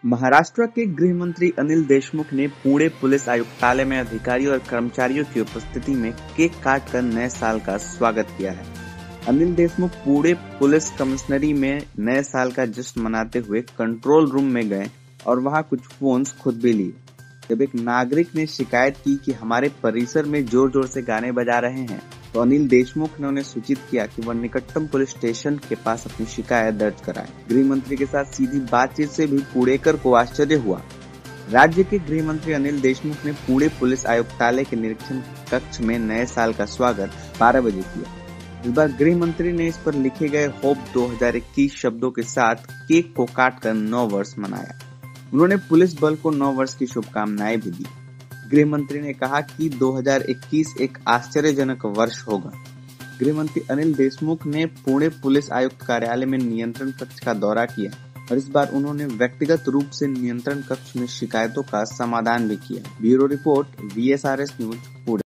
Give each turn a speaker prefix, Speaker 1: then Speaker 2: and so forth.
Speaker 1: महाराष्ट्र के गृह मंत्री अनिल देशमुख ने पुणे पुलिस आयुक्तालय में अधिकारियों और कर्मचारियों की उपस्थिति में केक काटकर नए साल का स्वागत किया है। अनिल देशमुख पुणे पुलिस कमिश्नरी में नए साल का जश्न मनाते हुए कंट्रोल रूम में गए और वहां कुछ फोन्स खुद भी लिए। जब एक नागरिक ने शिकायत की कि हमारे परिसर में जोर जोर से गाने बजा रहे हैं, तो अनिल देशमुख ने उन्हें सूचित किया कि वह निकटतम पुलिस स्टेशन के पास अपनी शिकायत दर्ज कराएं। गृह मंत्री के साथ सीधी बातचीत से भी पुणेकर को आश्चर्य हुआ। राज्य के गृह मंत्री अनिल देशमुख ने पुणे पुलिस आयुक्तालय के निरीक्षण कक्ष में नए साल का स्वागत 12 बजे किया। इस बार गृह मंत्री ने इस पर लिखे गए होप 2021 शब्दों के साथ केक को काटकर 9 वर्ष मनाया। उन्होंने पुलिस बल को 9 वर्ष की शुभकामनाएं भी दी। गृह मंत्री ने कहा कि 2021 एक आश्चर्यजनक वर्ष होगा। गृह मंत्री अनिल देशमुख ने पुणे पुलिस आयुक्त कार्यालय में नियंत्रण कक्ष का दौरा किया और इस बार उन्होंने व्यक्तिगत रूप से नियंत्रण कक्ष में शिकायतों का समाधान भी किया। Bureau report, VSRS news, Pune.